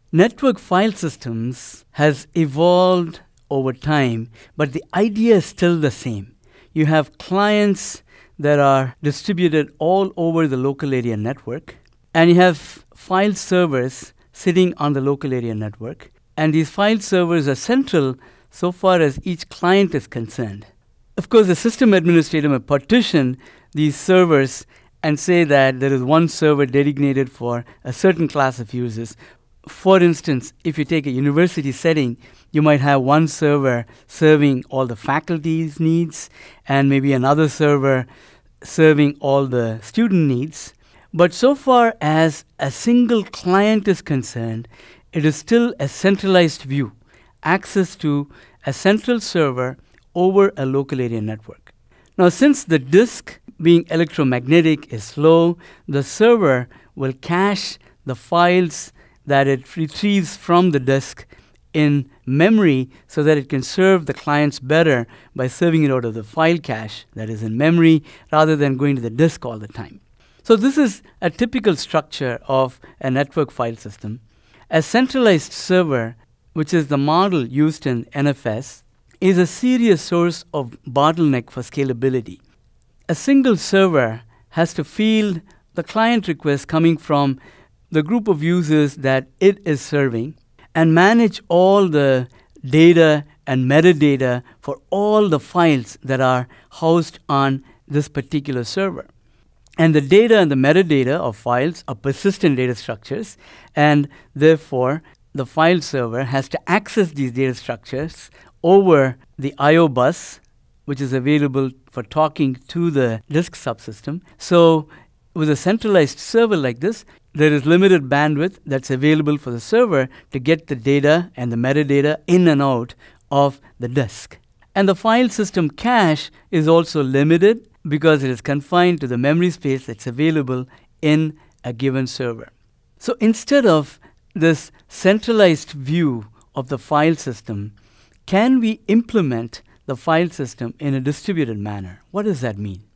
Network file systems has evolved over time, but the idea is still the same. You have clients that are distributed all over the local area network, and you have file servers sitting on the local area network. And these file servers are central so far as each client is concerned. Of course, the system administrator may partition these servers and say that there is one server designated for a certain class of users. For instance, if you take a university setting, you might have one server serving all the faculty's needs and maybe another server serving all the student needs. But so far as a single client is concerned, it is still a centralized view, access to a central server over a local area network. Now, since the disk being electromagnetic is slow, the server will cache the files that it retrieves from the disk in memory so that it can serve the clients better by serving it out of the file cache that is in memory rather than going to the disk all the time. So this is a typical structure of a network file system. A centralized server, which is the model used in NFS, is a serious source of bottleneck for scalability. A single server has to field the client requests coming from the group of users that it is serving and manage all the data and metadata for all the files that are housed on this particular server. And the data and the metadata of files are persistent data structures, and therefore the file server has to access these data structures over the I/O bus, which is available for talking to the disk subsystem. So with a centralized server like this, there is limited bandwidth that's available for the server to get the data and the metadata in and out of the disk. And the file system cache is also limited because it is confined to the memory space that's available in a given server. So instead of this centralized view of the file system, can we implement the file system in a distributed manner? What does that mean?